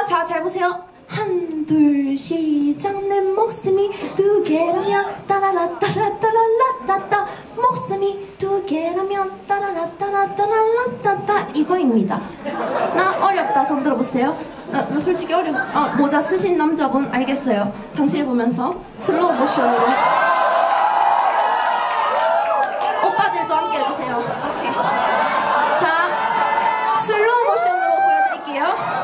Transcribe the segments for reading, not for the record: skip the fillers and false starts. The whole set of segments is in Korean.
자, 잘 보세요. 한, 둘, 시작. 내 목숨이 두 개라면 따라라 따라 따라라 따따. 목숨이 두 개라면 따라라 따라 따라라 따따. 이거입니다. 나 어렵다. 손 들어보세요. 나 솔직히 모자 쓰신 남자분 알겠어요. 당신을 보면서 슬로우 모션으로 오빠들도 함께 해주세요. 오케이. 자, 슬로우 모션으로 보여드릴게요.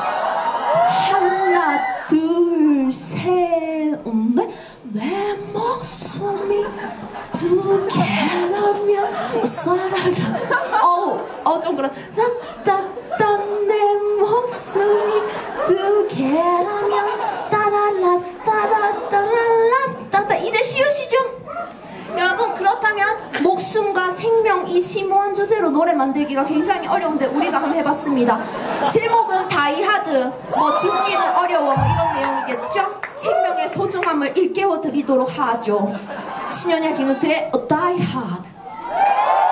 하나, 둘, 셋, 넷. 내 목숨이 두 개라면 쏴라라. 좀 그런. 따따따. 내 목숨이 두 개라면 따라라 따라 따라라 따따. 이제 쉬우시죠? 여러분, 그렇다면 목숨과 생명, 이 심오한 주제로 노래 만들기가 굉장히 어려운데 우리가 한번 해봤습니다. 제목은 다이하드, 죽기는 어려워 이런 내용이겠죠? 생명의 소중함을 일깨워 드리도록 하죠. 신현일 김은태의 A Die Hard.